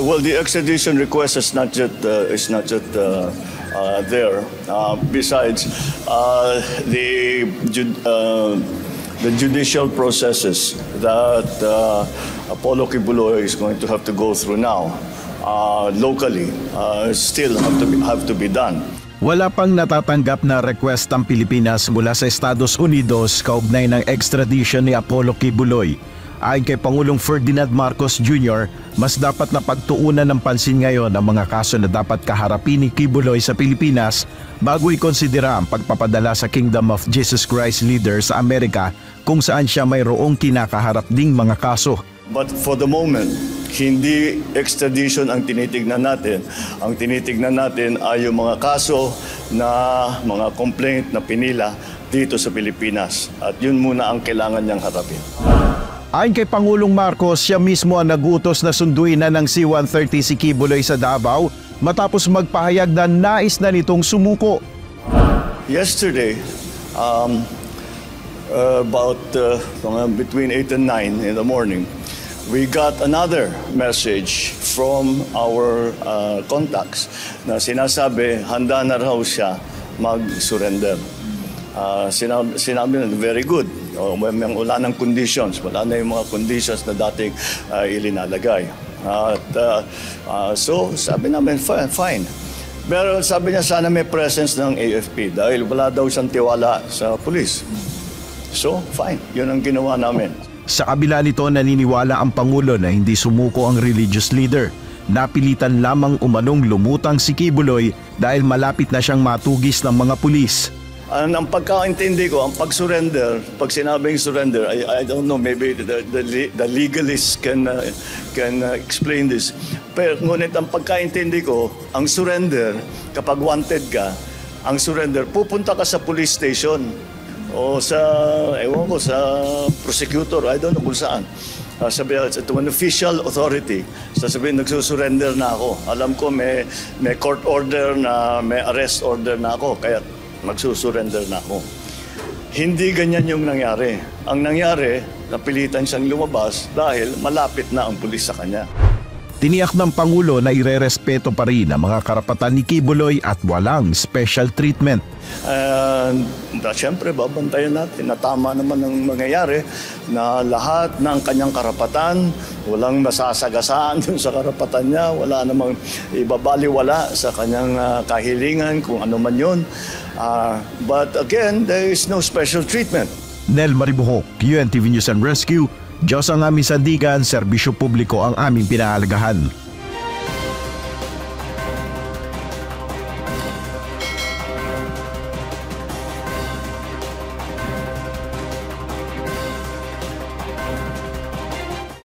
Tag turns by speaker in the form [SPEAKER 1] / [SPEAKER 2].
[SPEAKER 1] Well, the extradition request is not just there. Besides, the judicial processes that Apollo Kibuloy is going to have to go through now, locally, still have to be done.
[SPEAKER 2] Wala pang natatanggap na request ang Pilipinas mula sa Estados Unidos kaugnay ng extradition ni Apollo Kibuloy. Ayon kay Pangulong Ferdinand Marcos Jr., mas dapat na pagtuunan ng pansin ngayon ang mga kaso na dapat kaharapin ni Kibuloy sa Pilipinas bago ikonsidera ang pagpapadala sa Kingdom of Jesus Christ leader sa Amerika kung saan siya mayroong kinakaharap ding mga kaso.
[SPEAKER 1] But for the moment, hindi extradition ang tinitignan natin. Ang tinitignan natin ay yung mga kaso na mga complaint na pinila dito sa Pilipinas. At yun muna ang kailangan niyang harapin.
[SPEAKER 2] Ayon kay Pangulong Marcos, siya mismo ang nag-utos na sunduin na ng C-130 si Kibuloy sa Davao matapos magpahayag na nais na nitong sumuko.
[SPEAKER 1] Yesterday, about between 8 and 9 in the morning, we got another message from our contacts na sinasabi handa na raw siya mag-surrender. Sinabi na very good. Wala ng conditions. Wala na yung mga conditions na dating ilinalagay. So sabi namin fine. Pero sabi niya sana may presence ng AFP dahil wala daw siyang tiwala sa pulis. So fine. Yun ang ginawa namin.
[SPEAKER 2] Sa kabila nito, naniniwala ang Pangulo na hindi sumuko ang religious leader. Napilitan lamang umanong lumutang si Kibuloy dahil malapit na siyang matugis ng mga pulis.
[SPEAKER 1] Ang pagkaintindi ko, ang pag-surrender, pag sinabing surrender, I don't know, maybe the legalists can explain this. Pero ngunit ang pagkaintindi ko, ang surrender, kapag wanted ka, ang surrender, pupunta ka sa police station o sa, ewan ko, sa prosecutor, I don't know kung saan. Sabihin, to an official authority, sasabihin, nagsusurrender na ako. Alam ko may court order na, may arrest order na ako, kaya magsusurrender na ako. Hindi ganyan yung nangyari. Ang nangyari, napilitan siyang lumabas dahil malapit na ang pulis sa kanya.
[SPEAKER 2] Tiniyak ng Pangulo na irerespeto pa rin ang mga karapatan ni Kibuloy at walang special treatment.
[SPEAKER 1] Siyempre, babantayan natin na tama naman ang mangyayari na lahat ng kanyang karapatan, walang masasagasaan sa karapatan niya, wala namang ibabaliwala sa kanyang kahilingan kung ano man yun. But again, there is no special treatment.
[SPEAKER 2] Nel Maribuhok, UNTV News and Rescue. Diyos ang aming sandigan, serbisyo publiko ang aming pinahalagahan.